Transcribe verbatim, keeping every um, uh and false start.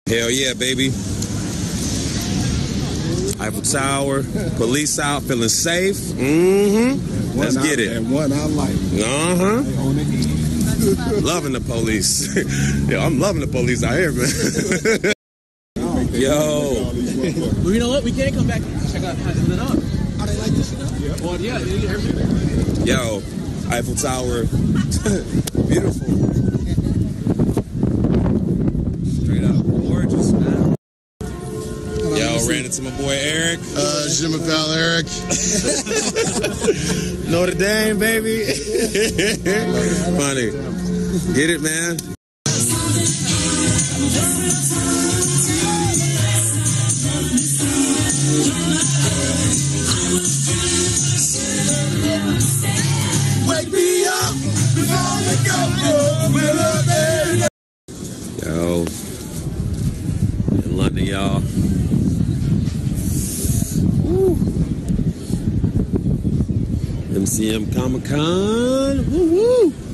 Hell yeah, baby. Eiffel Tower, police out, feeling safe. Mm-hmm. Let's get it. And one I like. Uh-huh. Loving the police. Yo, I'm loving the police out here, man. Yo. Well, you know what? We can't come back and check out how it's on. How they like this, you know? Yeah. Well, yeah, everything. Yo, Eiffel Tower. Beautiful. Straight up gorgeous, man. Yo, ran into my boy Eric. Uh, Jim and pal Eric. Notre Dame, baby. Funny. Get it, man. Wake me up before we go. Yo, in London, y'all. Woo. M C M Comic Con. Woo woo.